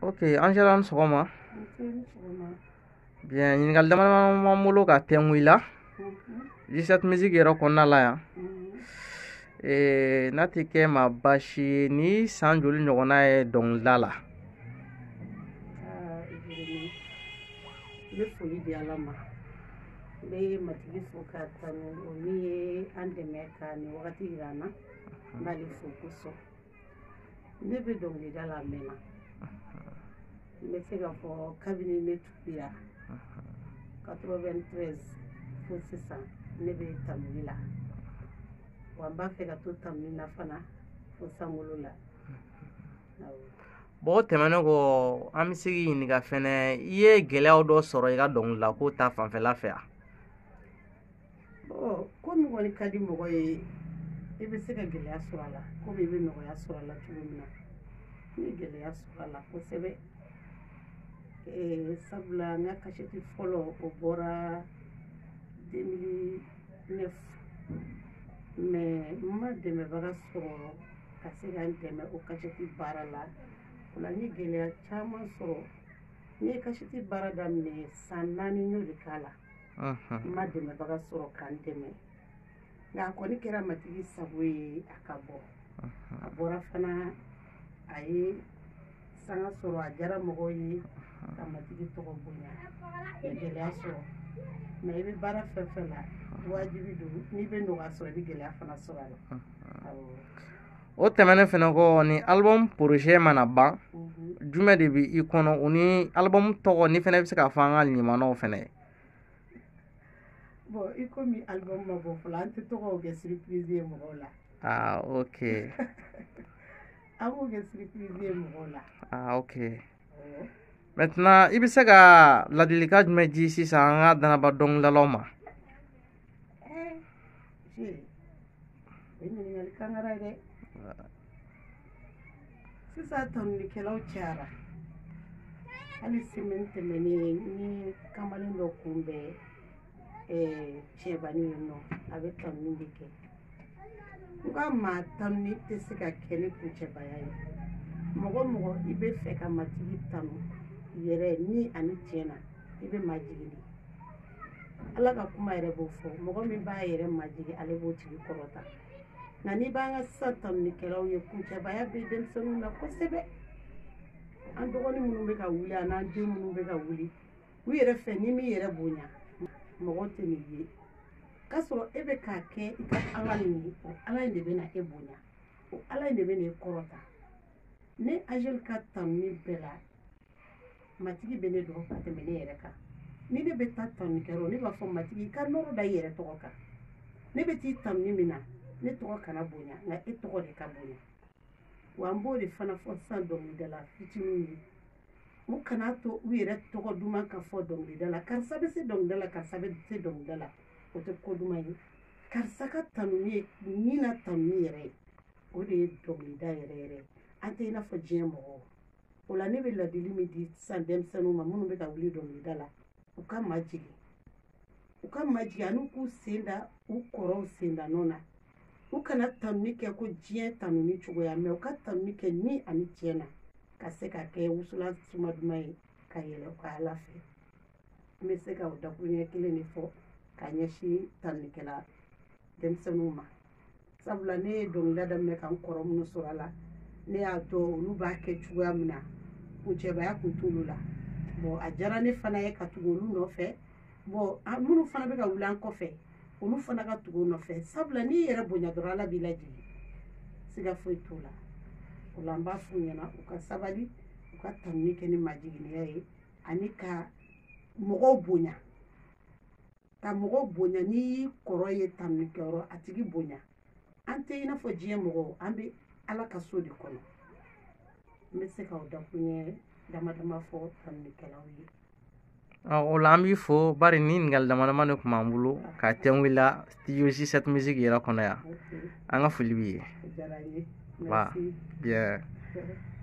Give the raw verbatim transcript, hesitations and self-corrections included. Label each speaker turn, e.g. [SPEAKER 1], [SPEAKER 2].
[SPEAKER 1] Ok, Angela an sɔgɔma. Bien, ɲininkali dama b'an bolo ka tɛngu i la G sept Music yɛrɛ kɔnɔna la yan. Eh, n'a tɛ kɛ ma baasi ye ni san joli ɲɔgɔnna ye dɔnkilida la?
[SPEAKER 2] N bɛ foli di Ala ma. N bɛ Matigi fo k'a tanu o min ye an dɛmɛ ka nin wagati jira an na. N b'ale fo kosɔn. Ne bɛ dɔnkilida la mɛnna. N bɛ se ka fɔ kabini ne tuguya quatre-vingt-treize fo sisan ne bɛ tanuli la. Wa n b'a fɛ ka to tanuli na fana fo sankolo la.
[SPEAKER 1] Bon, o tɛmɛnen kɔ an bɛ se k'i ɲininka fɛnɛ, i ye gɛlɛyaw dɔ sɔrɔ i ka dɔnkilida ko ta fanfɛla fɛ wa?
[SPEAKER 2] Bon, ko min kɔni ka di mɔgɔ ye i bɛ se ka gɛlɛya sɔrɔ a la komi i bɛ nɔgɔya sɔrɔ a la cogo min na. N ye gɛlɛya sɔrɔ a la kosɛbɛ. Eh, sabula n ka kasɛti fɔlɔ o bɔra deux mille neuf mais n ma dɛmɛbaga sɔrɔ ka se ka n dɛmɛ o kasɛti baara la. O la n ye gɛlɛya caman sɔrɔ. N ye kasɛti baara daminɛ san naani n y'o de k'a la. N ma dɛmɛbaga sɔrɔ ka n dɛmɛ. Nka a kɔni kɛra Matigi sago ye a ka bɔ. A bɔra fana a ye sanga sɔrɔ a diyara mɔgɔw ye ka Matigi tɔgɔ bonya. N ye gɛlɛya sɔrɔ. Mais i bɛ baara fɛn fɛn la wajibi don n'i bɛ nɔgɔya sɔrɔ i bɛ gɛlɛya fana sɔrɔ a la.
[SPEAKER 1] O tɛmɛnen fɛnɛ kɔ ni album projet mana ban jumɛn de bɛ i kɔnɔ o ni album tɔgɔ ni fɛnɛ bɛ se ka fɔ an ka limanaw fɛnɛ?
[SPEAKER 2] Bon, i komi album ma bɔ fɔlɔ an tɛ tɔgɔw kɛ surprise ye mɔgɔw la.
[SPEAKER 1] Ah, ok.
[SPEAKER 2] An b'o kɛ surprise ye mɔgɔw la.
[SPEAKER 1] Ah, ok. Maintenant i bɛ se ka ladilikan jumɛn di sisan an ka danaba dɔnkilidalaw ma?
[SPEAKER 2] Eh, je, o ye ɲininkali kankara ye dɛ. Sisan tanulikɛlaw cayara. Hali semaine tɛmɛnen n ye kamalen dɔ kunbɛn eh, Cɛbani yen nɔ a bɛ tanuni de kɛ. N k'a ma tanuni tɛ se ka kɛ ni kuncɛbaya ye. Mɔgɔ o mɔgɔ i bɛ fɛ ka Matigi tanu yɛrɛ ni ani tiɲɛ na i bɛ majigin de. Ala ka kuma yɛrɛ b'o fɔ mɔgɔ min b'a yɛrɛ majigin ale b'o tigi kɔrɔta. Nka n'i b'an ka sisan tanulikɛlaw ye kuncɛbaya bɛ denmisɛnninw na kosɛbɛ. An dɔgɔnin minnu bɛ ka wuli an n'an den minnu bɛ ka wuli u yɛrɛ fɛ n'i m'i yɛrɛ bonya mɔgɔ tɛ nin ye. K'a sɔrɔ e bɛ k'a kɛ i ka Ala nin ye o Ala in de bɛ na e bonya o Ala in de bɛ na e kɔrɔta. Ne Angel ka tanuni bɛɛ la Matigi bɛ ne dɔn ka tɛmɛ ne yɛrɛ kan. Ni ne bɛ taa tanunikɛyɔrɔ ne b'a fɔ Matigi i ka nɔrɔ da i yɛrɛ tɔgɔ kan. Ne bɛ t'i tanuni min na ne tɔgɔ kana bonya nka e tɔgɔ de ka bonya. Wa n b'o de fana fɔ sisan dɔnkilidala fitininw ye. U kana to u yɛrɛ tɔgɔ duman ka fɔ dɔnkilida la. Karisa bɛ se dɔnkilida la karisa bɛ se dɔnkilida la o tɛ ko duman ye. Karisa ka tanuni ye nin na tanuni yɛrɛ ye o de ye dɔnkilida yɛrɛ yɛrɛ. An tɛ i n'a fɔ diɲɛ mɔgɔw. O la ne bɛ ladili min di sisan denmisɛnninw ma minnu bɛ ka wuli dɔnkilida la u ka majigin. U ka majigin ani k'u sen da u kɔrɔw sendanɔ na. U kana tanuni kɛ ko diɲɛ tanuni cogoya mais u ka tanuni kɛ ni ani tiɲɛ na ka se ka kɛ wusulan suma duman ye ka yɛlɛ u ka Ala fɛ. N bɛ se ka o dakuruɲɛ kelen de fɔ ka ɲɛsin tanulikɛla denmisɛnninw ma. Sabula ne ye dɔnkilida daminɛ ka n kɔrɔ minnu sɔrɔ a la ne y'a dɔn olu b'a kɛ cogoya min na kuncɛbaya kun t'olu la. Bon a diyara ne fana ye ka tugu olu nɔfɛ. Bon minnu fana bɛ ka wuli an kɔfɛ olu fana ka tugu o nɔfɛ sabula n'i yɛrɛ bonya dɔrɔn Ala b'i lajigin siga foyi t'o la. O la n b'a f'u ɲɛna u ka sabali u ka tanuni kɛ ni majiginiya ye ani ka mɔgɔw bonya. Ka mɔgɔw bonya n'i y'i kɔrɔ ye tanunikɛyɔrɔ a tigi bonya. An tɛ i n'a fɔ diɲɛ mɔgɔw an bɛ Ala ka so de kɔnɔ. N bɛ se ka o dakuruɲɛ dama dama fɔ tanunikɛlaw ye.
[SPEAKER 1] O la an b'i fo bari ni ɲininkali dama dama de tun b'an bolo ka tɛngu i la studio G sept Music yɛrɛ kɔnɔ yan. An ka foli b'i ye.
[SPEAKER 2] O diyara n ye.
[SPEAKER 1] Ba,
[SPEAKER 2] Merci.
[SPEAKER 1] bien.